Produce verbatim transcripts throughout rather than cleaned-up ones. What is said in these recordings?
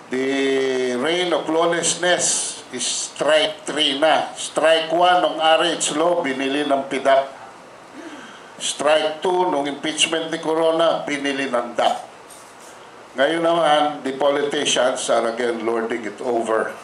The reign of lawlessness is strike three na. Strike one ng R H law, binili ng P D A P. Strike two nung impeachment ni Corona, binili ng D A P. Ngayon naman, the politicians are again lording it over.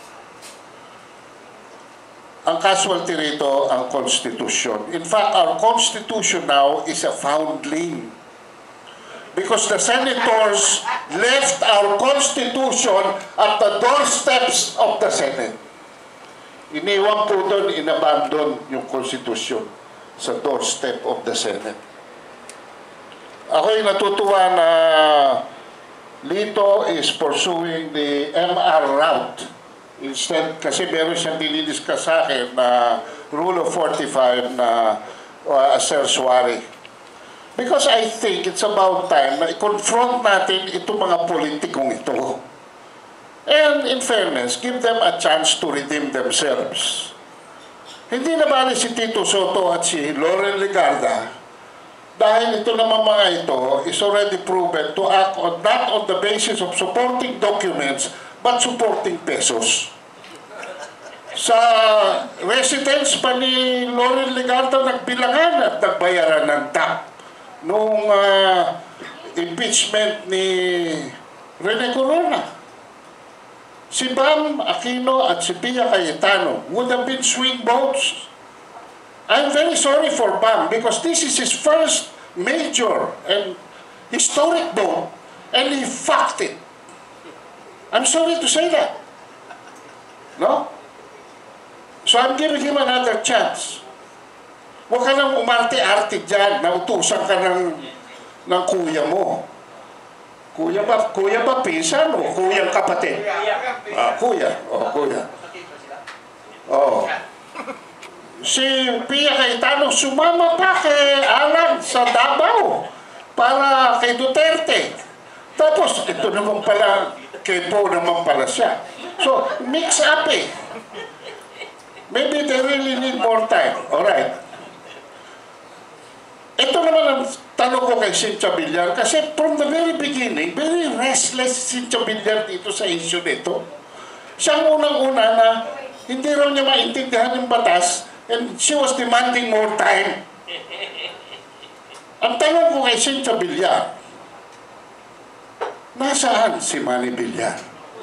Ang casualty rito, ang Constitution. In fact, our Constitution now is a foundling. Because the senators left our Constitution at the doorsteps of the Senate. Iniwan po doon, inabandon yung Constitution sa doorstep of the Senate. Ako'y natutuwa na Lito is pursuing the M R route. Instead, kasi meron siyang dinidiscuss sa akin na Rule of forty-five na uh, assersuary. Because I think it's about time na i-confront natin itong mga politikong ito. And in fairness, give them a chance to redeem themselves. Hindi na bali si Tito Soto at si Loren Legarda dahil ito naman mga ito is already proven to act on, not on the basis of supporting documents but supporting pesos. Sa residence pa ni Loren Legarda nagbilangan at nagbayaran ng T A P noong uh, impeachment ni Rene Corona. Si Bam Aquino at si Pia Cayetano would have been swing votes. I'm very sorry for Bam because this is his first major and historic vote and he fucked it. I'm sorry to say that. No? So I'm giving him another chance. Huwag ka nang umarte-arte dyan na utusan ka ng, ng kuya mo. Kuya ba, kuya ba pinsan o kuyang kapatid? Ah, kuya. Oh, kuya. Oh. Si Pia Cayetano sumama pa kay Alan sa Davao para kay Duterte. Tapos, ito naman pala, kay Po naman pala siya. So, mix up eh. Maybe they really need more time. Alright. Ito naman ang tanong ko kay Cynthia Villar kasi from the very beginning, very restless si Cynthia Villar dito sa issue nito. Siyang unang-una na hindi raw niya maintindihan yung batas and she was demanding more time. Ang tanong ko kay Cynthia Villar, nasaan si Manny Villar?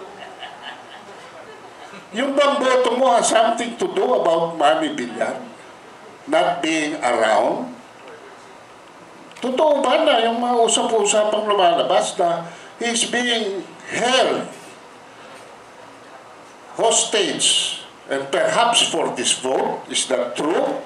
Yung bang boto mo has something to do about Manny Villar not being around? Totoo ba na yung mga usap-usapang lumalabas na he's being held hostage and perhaps for this vote? Is that true?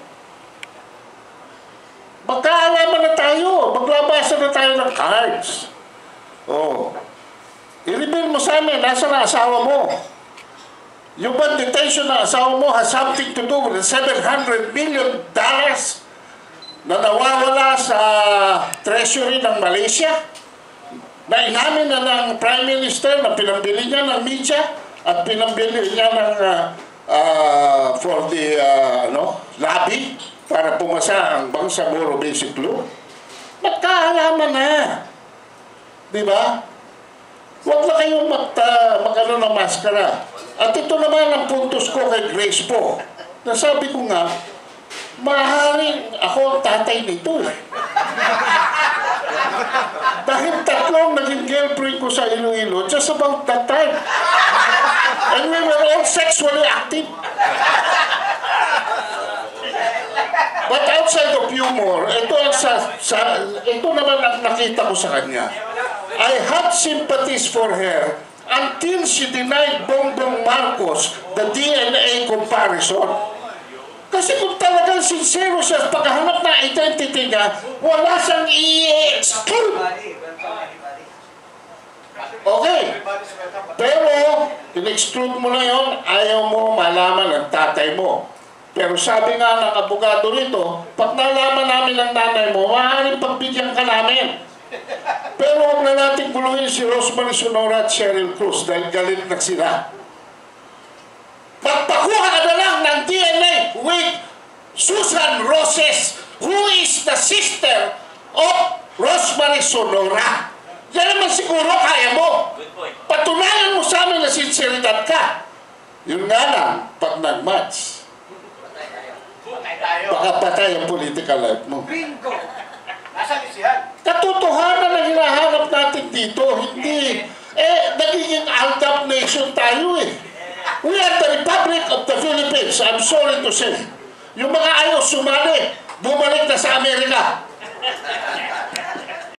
Magkaalaman na tayo. Maglabasa na tayo ng cards. Oh. I-reveal mo sa amin, nasa na asawa mo? Yung bang detention na asawa mo has something to do with the seven hundred million dollars na nawawala sa treasury ng Malaysia, na inamin na ng Prime Minister na pinambili niya ng media at pinambili niya ng uh, uh, for the uh, no, lobby para pumasa ang Bangsamoro Basic Law. Magkaalaman na. Di ba? Huwag na kayong mag, uh, mag-ano ng maskara. At ito naman ang puntos ko kay Grace po. Nasabi ko nga, maaaring ako ang tatay nito eh. Dahil tatlong naging girlfriend ko sa Iloilo just about that time. And we were all sexually active. But outside of humor, ito, ang sa, sa, ito naman ang nakita ko sa kanya. I had sympathies for her until she denied Bongbong Marcos the D N A comparison. Kasi kung talagang sincero siya sa paghahanap na identity niya, wala siyang i-exclude. Okay. Pero, in-exclude mo na yun, ayaw mo malaman ng tatay mo. Pero sabi nga ng abogado rito, pag nalaman namin ng nanay mo, maaaring pagbigyan ka namin. Pero huwag na natin guluhin si Rosemary Sonora at Cheryl Cruz dahil galit na sila. Magpakuha ka na lang ng D N A with Susan Roses, who is the sister of Rosemary Sonora. Yan naman siguro kaya mo. Patunayan mo sa amin na sikat ka. Yun nga lang, pag nag-match, Patay tayo. baka patay ang political life mo. Bingo! Nasaan yung siyan? Katotohanan ang hinahanap natin dito, hindi. Eh, nagiging alt-up nation tayo eh. We are the Republic of the Philippines, I'm sorry to say. Yung mga ayaw sumali, bumalik na sa Amerika.